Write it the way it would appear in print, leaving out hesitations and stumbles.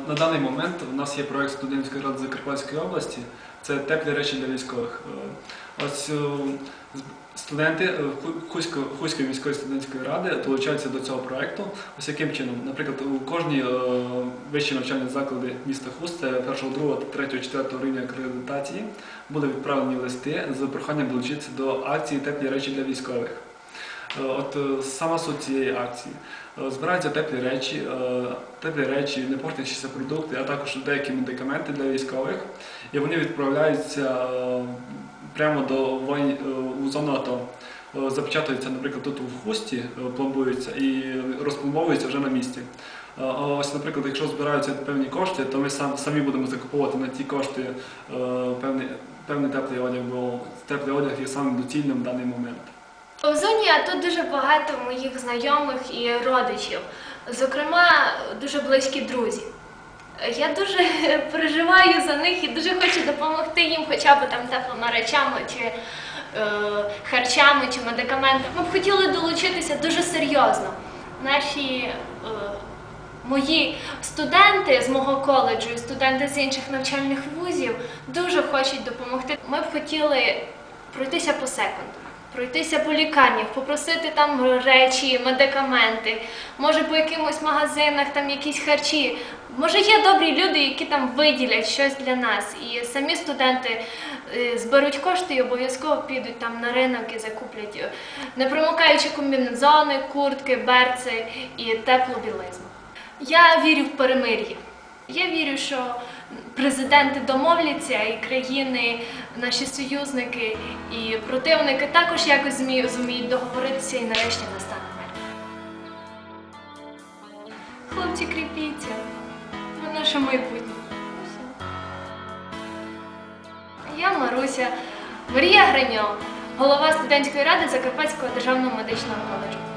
На даний момент у нас є проєкт студентської ради Закарпатської області. Це теплі речі для військових. Ось студенти Хуської міської студентської ради долучаються до цього проєкту. Ось яким чином? Наприклад, у кожній вищій навчальні заклади міста Хуст, це 1, 2, 3, 4 рівня акредитації, були відправлені листи з проханням долучитися до акції «Теплі речі для військових». От сама суть цієї акції. Збираються теплі речі, не портячіся продукти, а також деякі медикаменти для військових. І вони відправляються прямо у зону АТО. Запечатуються, наприклад, тут в Хусті, пломбуються і розпломбовуються вже на місці. Ось, наприклад, якщо збираються певні кошти, то ми самі будемо закуповувати на ті кошти певний теплий одяг, бо теплий одяг є самим доцільним в даний момент. У зоні АТО дуже багато моїх знайомих і родичів, зокрема, дуже близькі друзі. Я дуже переживаю за них і дуже хочу допомогти їм хоча б там теплими речами, чи харчами, чи медикаментами. Ми б хотіли долучитися дуже серйозно. Мої студенти з мого коледжу і студенти з інших навчальних вузів дуже хочуть допомогти. Ми б хотіли пройтися по секундам. Пройтися по лікарнях, попросити там речі, медикаменти, може по якимось магазинах там якісь харчі. Може є добрі люди, які там виділять щось для нас. І самі студенти зберуть кошти і обов'язково підуть там на ринок і закуплять непромокаючі комбінезони, куртки, берці і теплу білизну. Я вірю в перемир'я. Я вірю, що президенти домовляться, і країни, наші союзники і противники також якось зуміють договоритися і нарешті настане мир. Хлопці, кріпіться, ви наше майбутнє. Я Маруся, Марія Гриньо, голова студентської ради Закарпатського державного медичного коледжу.